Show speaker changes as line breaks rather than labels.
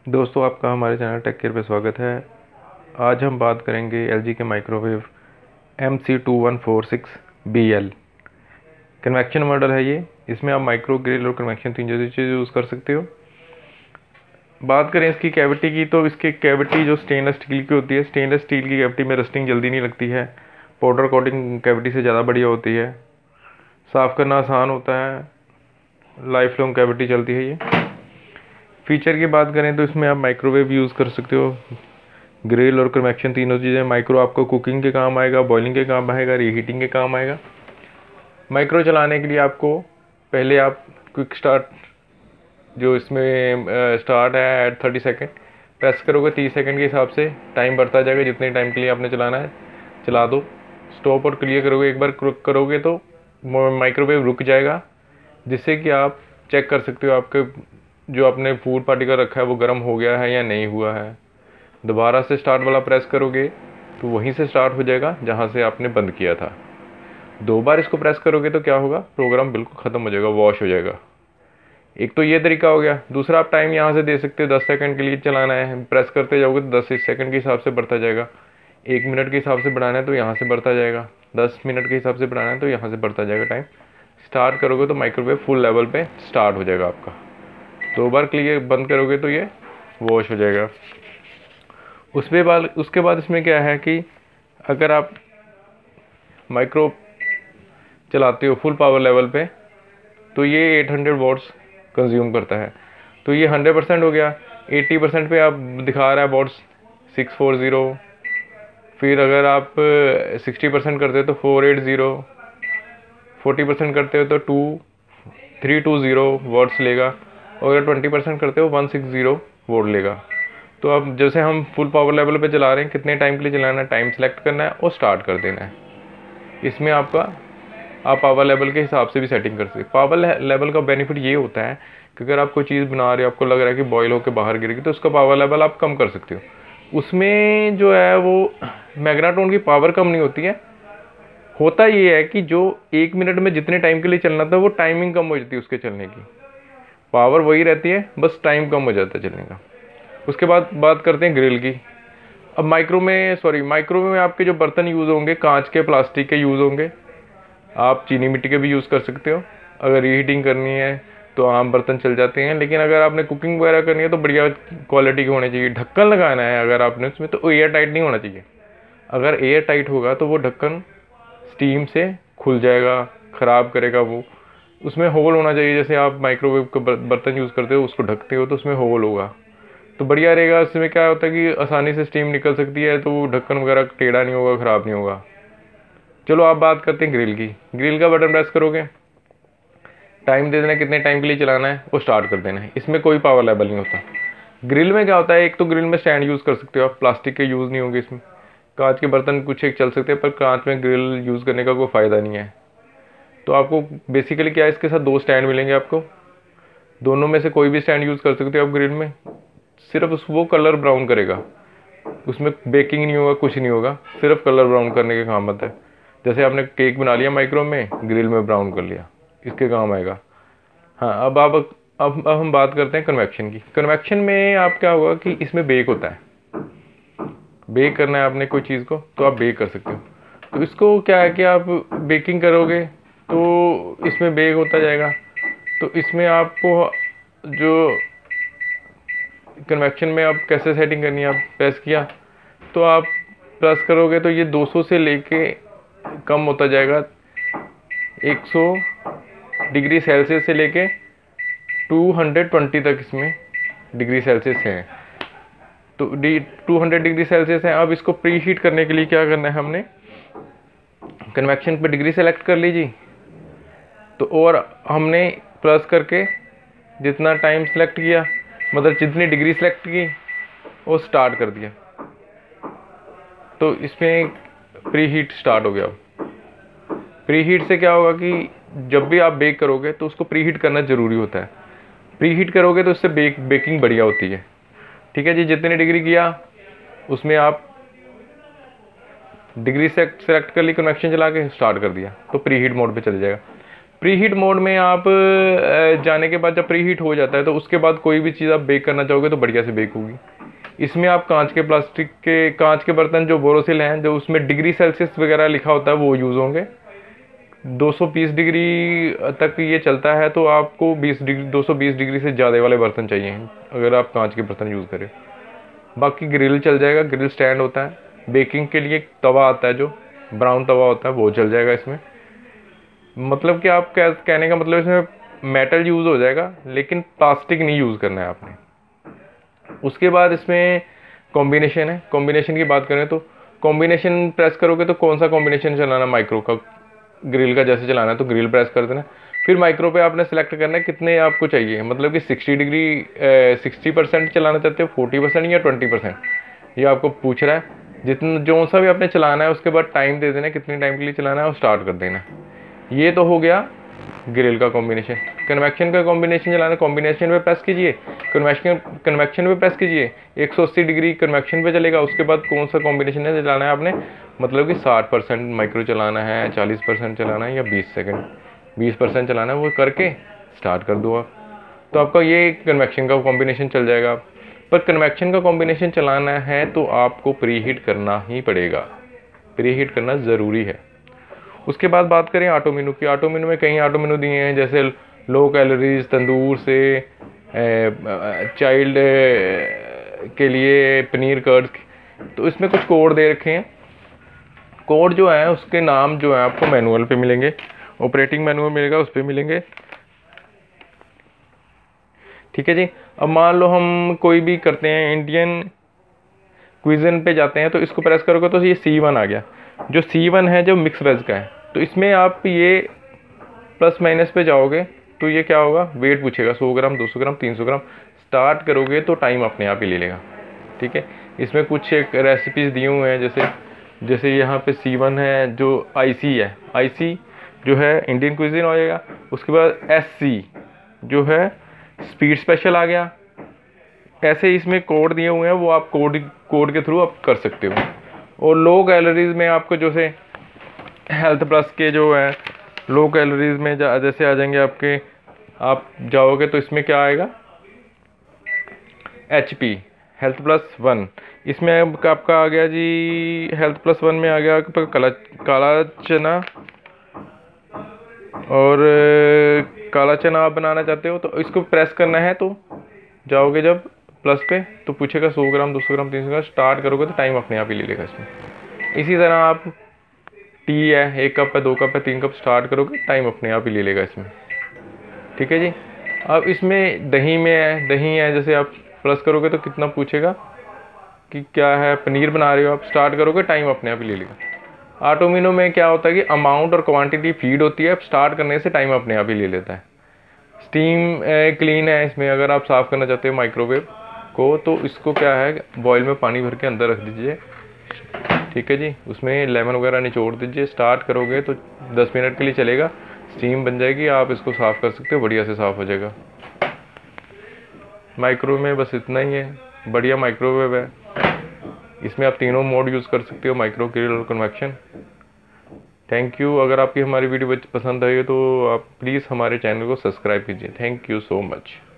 दोस्तों, आपका हमारे चैनल टेक केयर पे स्वागत है। आज हम बात करेंगे एलजी के माइक्रोवेव MC2146BL। कन्वेक्शन मॉडल है ये। इसमें आप माइक्रो, ग्रिल और कन्वेक्शन तीन जैसी चीज़ यूज़ कर सकते हो। बात करें इसकी कैविटी की, तो इसकी कैविटी जो स्टेनलेस स्टील की होती है, स्टेनलेस स्टील की कैविटी में रस्टिंग जल्दी नहीं लगती है। पाउडर कोटिंग कैविटी से ज़्यादा बढ़िया होती है। साफ़ करना आसान होता है। लाइफ लॉन्ग कैविटी चलती है ये। फीचर की बात करें तो इसमें आप माइक्रोवेव यूज़ कर सकते हो। ग्रिल और कन्वेक्शन तीनों चीज़ें। माइक्रो आपको कुकिंग के काम आएगा, बॉइलिंग के काम आएगा, रीहीटिंग के काम आएगा। माइक्रो चलाने के लिए आपको पहले आप क्विक स्टार्ट, जो इसमें स्टार्ट है एट 30 सेकेंड, प्रेस करोगे 30 सेकेंड के हिसाब से टाइम बढ़ता जाएगा। जितने टाइम के लिए आपने चलाना है चला दो। स्टॉप और क्लियर करोगे, एक बार क्लिक करोगे तो माइक्रोवेव रुक जाएगा, जिससे कि आप चेक कर सकते हो आपके जो आपने फूड पार्टिकल रखा है वो गर्म हो गया है या नहीं हुआ है। दोबारा से स्टार्ट वाला प्रेस करोगे तो वहीं से स्टार्ट हो जाएगा जहाँ से आपने बंद किया था। दो बार इसको प्रेस करोगे तो क्या होगा, प्रोग्राम बिल्कुल ख़त्म हो जाएगा, वॉश हो जाएगा। एक तो ये तरीका हो गया। दूसरा, आप टाइम यहाँ से दे सकते हो। 10 सेकंड के लिए चलाना है, प्रेस करते जाओगे तो 10 सेकंड के हिसाब से बढ़ता जाएगा। 1 मिनट के हिसाब से बढ़ाना है तो यहाँ से बढ़ता जाएगा। 10 मिनट के हिसाब से बढ़ाना है तो यहाँ से बढ़ता जाएगा टाइम। स्टार्ट करोगे तो माइक्रोवेव फुल लेवल पे स्टार्ट हो जाएगा आपका। 2 बार क्लियर बंद करोगे तो ये वॉश हो जाएगा। उसके बाद इसमें क्या है कि अगर आप माइक्रो चलाते हो फुल पावर लेवल पे तो ये 800 वॉट्स कंज्यूम करता है। तो ये 100% हो गया। 80% पे आप दिखा रहा है वॉट्स 640। फिर अगर आप 60% करते हो तो 480, 40% करते हो तो 320 वॉट्स लेगा, और अगर 20% करते हो 160 वोल्ट लेगा। तो अब जैसे हम फुल पावर लेवल पे चला रहे हैं, कितने टाइम के लिए चलाना है, टाइम सेलेक्ट करना है और स्टार्ट कर देना है। इसमें आप पावर लेवल के हिसाब से भी सेटिंग कर सकते हैं। पावर लेवल का बेनिफिट ये होता है कि अगर आप कोई चीज़ बना रहे हो, आपको लग रहा है कि बॉयल होकर बाहर गिरेगी, तो उसका पावर लेवल आप कम कर सकते हो। उसमें जो है वो मैग्नाट्रोन की पावर कम नहीं होती है। होता ये है कि जो 1 मिनट में जितने टाइम के लिए चलना था वो टाइमिंग कम हो जाती है उसके चलने की। पावर वही रहती है, बस टाइम कम हो जाता है चलने का। उसके बाद बात करते हैं ग्रिल की। अब माइक्रो में आपके जो बर्तन यूज़ होंगे, कांच के, प्लास्टिक के यूज़ होंगे। आप चीनी मिट्टी के भी यूज़ कर सकते हो। अगर रीहीटिंग करनी है तो आम बर्तन चल जाते हैं, लेकिन अगर आपने कुकिंग वगैरह करनी है तो बढ़िया क्वालिटी के होने चाहिए। ढक्कन लगाना है अगर आपने उसमें, तो एयर टाइट नहीं होना चाहिए। अगर एयर टाइट होगा तो वो ढक्कन स्टीम से खुल जाएगा, ख़राब करेगा वो। उसमें होल होना चाहिए। जैसे आप माइक्रोवेव का बर्तन यूज़ करते हो, उसको ढकते हो तो उसमें होल होगा तो बढ़िया रहेगा। इसमें क्या होता है कि आसानी से स्टीम निकल सकती है, तो ढक्कन वगैरह टेढ़ा नहीं होगा, ख़राब नहीं होगा। चलो आप बात करते हैं ग्रिल की। ग्रिल का बटन प्रेस करोगे, टाइम दे देना है, कितने टाइम के लिए चलाना है वो स्टार्ट कर देना है। इसमें कोई पावर लेवल नहीं होता। ग्रिल में क्या होता है, एक तो ग्रिल में स्टैंड यूज़ कर सकते हो आप, प्लास्टिक के यूज़ नहीं होंगे इसमें। कांच के बर्तन कुछ एक चल सकते हैं, पर कांच में ग्रिल यूज़ करने का कोई फ़ायदा नहीं है। तो आपको बेसिकली क्या है, इसके साथ 2 स्टैंड मिलेंगे आपको। दोनों में से कोई भी स्टैंड यूज़ कर सकते हो आप ग्रिल में। सिर्फ वो कलर ब्राउन करेगा, उसमें बेकिंग नहीं होगा, कुछ नहीं होगा, सिर्फ कलर ब्राउन करने के काम आता है। जैसे आपने केक बना लिया माइक्रो में, ग्रिल में ब्राउन कर लिया, इसके काम आएगा। हाँ, अब हम बात करते हैं कन्वेक्शन की। कन्वेक्शन में आप क्या होगा कि इसमें बेक होता है। बेक करना है आपने कोई चीज़ को तो आप बेक कर सकते हो। तो इसको क्या है कि आप बेकिंग करोगे तो इसमें बेक होता जाएगा। तो इसमें आपको जो कन्वेक्शन में आप कैसे सेटिंग करनी है, आप प्रेस किया तो आप प्रेस करोगे तो ये 200 से लेके कम होता जाएगा। 100 डिग्री सेल्सियस से लेके 220 तक इसमें डिग्री सेल्सियस है। तो 200 डिग्री सेल्सियस है। अब इसको प्री हीट करने के लिए क्या करना है, हमने कन्वेक्शन पे डिग्री सेलेक्ट कर लीजिए। तो और हमने प्रेस करके जितना टाइम सेलेक्ट किया, मतलब जितनी डिग्री सेलेक्ट की, वो स्टार्ट कर दिया। तो इसमें प्री हीट स्टार्ट हो गया। प्री हीट से क्या होगा कि जब भी आप बेक करोगे तो उसको प्री हीट करना ज़रूरी होता है। प्री हीट करोगे तो इससे बेकिंग बढ़िया होती है। ठीक है जी, जितनी डिग्री किया उसमें आप डिग्री सेलेक्ट कर ली, कन्वेक्शन चला के स्टार्ट कर दिया तो प्री हीट मोड पे चले जाएगा। प्री हीट मोड में आप जाने के बाद जब प्री हीट हो जाता है तो उसके बाद कोई भी चीज़ आप बेक करना चाहोगे तो बढ़िया से बेक होगी। इसमें आप कांच के बर्तन जो बोरोसिल हैं, जो उसमें डिग्री सेल्सियस वगैरह लिखा होता है, वो यूज़ होंगे। 220 डिग्री तक ये चलता है, तो आपको 220 डिग्री से ज़्यादा वाले बर्तन चाहिए अगर आप कांच के बर्तन यूज़ करें। बाकी ग्रिल चल जाएगा, ग्रिल स्टैंड होता है। बेकिंग के लिए तवा आता है, जो ब्राउन तवा होता है, वो चल जाएगा इसमें। मतलब कि आप कहने का मतलब इसमें मेटल यूज़ हो जाएगा, लेकिन प्लास्टिक नहीं यूज़ करना है आपने। उसके बाद इसमें कॉम्बिनेशन है। कॉम्बिनेशन की बात करें तो कॉम्बिनेशन प्रेस करोगे तो कौन सा कॉम्बिनेशन चलाना, माइक्रो का, ग्रिल का जैसे चलाना है तो ग्रिल प्रेस कर देना। फिर माइक्रो पे आपने सेलेक्ट करना है कितने आपको चाहिए, मतलब कि 60% चलाना चाहते हो, 40% या 20%, ये आपको पूछ रहा है। जितना जो सा भी आपने चलाना है उसके बाद टाइम दे देना, कितने टाइम के लिए चलाना है और स्टार्ट कर देना। ये तो हो गया ग्रिल का कॉम्बिनेशन। कन्वेक्शन का कॉम्बिनेशन चलाना, कॉम्बिनेशन पे प्रेस कीजिए, कन्वेक्शन पे प्रेस कीजिए, 180 डिग्री कन्वेक्शन पे चलेगा। उसके बाद कौन सा कॉम्बिनेशन है चलाना है आपने, मतलब कि 60% माइक्रो चलाना है, 40% चलाना है या 20% चलाना है, वो करके स्टार्ट कर दो आप, तो आपका ये कन्वेक्शन का कॉम्बिनेशन चल जाएगा। पर कन्वेक्शन का कॉम्बिनेशन चलाना है तो आपको प्री हीट करना ही पड़ेगा, प्री हीट करना ज़रूरी है। उसके बाद बात करें ऑटो मेनू की। ऑटो मेनू में कई ऑटो मेनू दिए हैं, जैसे लो कैलोरीज, तंदूर से, चाइल्ड के लिए पनीर कर्ड। तो इसमें कुछ कोड दे रखे हैं। कोड जो है उसके नाम जो है आपको मैनुअल पे मिलेंगे, ऑपरेटिंग मैनुअल मिलेगा, उस पर मिलेंगे। ठीक है जी। अब मान लो हम कोई भी करते हैं, इंडियन क्विज़न पे जाते हैं, तो इसको प्रेस करोगे तो ये C1 आ गया। जो C1 है जो मिक्स वेज का है, तो इसमें आप ये प्लस माइनस पे जाओगे तो ये क्या होगा, वेट पूछेगा, 100 ग्राम, 200 ग्राम, 300 ग्राम। स्टार्ट करोगे तो टाइम अपने आप ही ले लेगा। ठीक है। इसमें कुछ एक रेसिपीज़ दिए हुए हैं, जैसे यहाँ पे C1 है, जो IC है, IC जो है इंडियन क्विज़िन हो जाएगा। उसके बाद SC जो है स्पीड स्पेशल आ गया। ऐसे इसमें कोड दिए हुए हैं, वो आप कोड के थ्रू आप कर सकते हो। और लो कैलोरीज में आपको जैसे हेल्थ प्लस के जो है लो कैलोरीज में जैसे आ जाएंगे आपके, आप जाओगे तो इसमें क्या आएगा, HP हेल्थ प्लस 1। इसमें आपका आ गया जी, हेल्थ प्लस 1 में आ गया आपका काला चना। और काला चना आप बनाना चाहते हो तो इसको प्रेस करना है, तो जाओगे जब प्लस पे तो पूछेगा 100 ग्राम, 200 ग्राम, 300 ग्राम। स्टार्ट करोगे तो टाइम अपने आप ही ले लेगा इसमें। इसी तरह आप टी है, 1 कप है, 2 कप है, 3 कप, स्टार्ट करोगे टाइम अपने आप ही ले लेगा इसमें। ठीक है जी। अब इसमें दही है, जैसे आप प्लस करोगे तो कितना पूछेगा कि क्या है, पनीर बना रहे हो आप, स्टार्ट करोगे टाइम अपने आप ही ले लेगा। ऑटो मेनू में क्या होता है कि अमाउंट और क्वांटिटी फीड होती है, स्टार्ट करने से टाइम अपने आप ही ले लेता है। स्टीम क्लीन है, इसमें अगर आप साफ़ करना चाहते हो माइक्रोवेव को, तो इसको क्या है, बॉयल में पानी भर के अंदर रख दीजिए। ठीक है जी। उसमें लेमन वगैरह निचोड़ दीजिए, स्टार्ट करोगे तो 10 मिनट के लिए चलेगा, स्टीम बन जाएगी, आप इसको साफ़ कर सकते हो, बढ़िया से साफ़ हो जाएगा। माइक्रोवेव में बस इतना ही है, बढ़िया माइक्रोवेव है। इसमें आप तीनों मोड यूज़ कर सकते हो, माइक्रो, ग्रिल और कन्वेक्शन। Thank you. अगर आपकी हमारी वीडियो पसंद आई तो आप प्लीज़ हमारे चैनल को सब्सक्राइब कीजिए। Thank you so much.